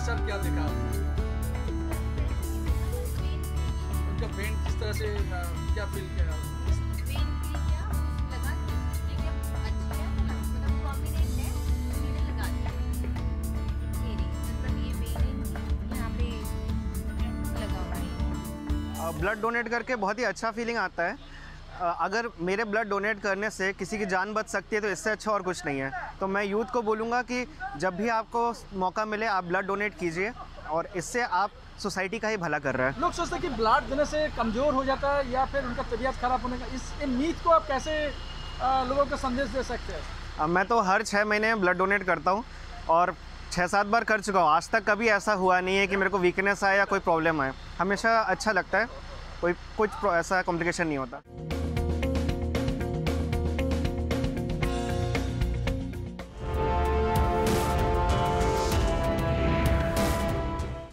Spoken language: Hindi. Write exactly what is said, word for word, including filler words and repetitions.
साथ क्या देखा आपने? उनका पेन किस तरह से अ, क्या फील किया? वेन फील किया, लगा कि ये अच्छी है, मतलब प्रोमिनेंट है, मैंने लगा दी। ये नहीं, मतलब ये वेन यहाँ पे लगा हुआ है। ब्लड डोनेट करके बहुत ही अच्छा फीलिंग आता है। अ, अगर मेरे ब्लड डोनेट करने से किसी की जान बच सकती है तो इससे अच्छा और कुछ नहीं है। तो मैं यूथ को बोलूँगा कि जब भी आपको मौका मिले आप ब्लड डोनेट कीजिए, और इससे आप सोसाइटी का ही भला कर रहे हैं। लोग सोचते हैं कि ब्लड देने से कमज़ोर हो जाता है या फिर उनका तबीयत खराब होने का, इस इन मीथ को आप कैसे अ, लोगों को संदेश दे सकते हैं? अब मैं तो हर छः महीने में ब्लड डोनेट करता हूँ और छः सात बार कर चुका हूँ। आज तक कभी ऐसा हुआ नहीं है कि मेरे को वीकनेस आए या कोई प्रॉब्लम आए। हमेशा अच्छा लगता है, कोई कुछ ऐसा कॉम्प्लिकेशन नहीं होता।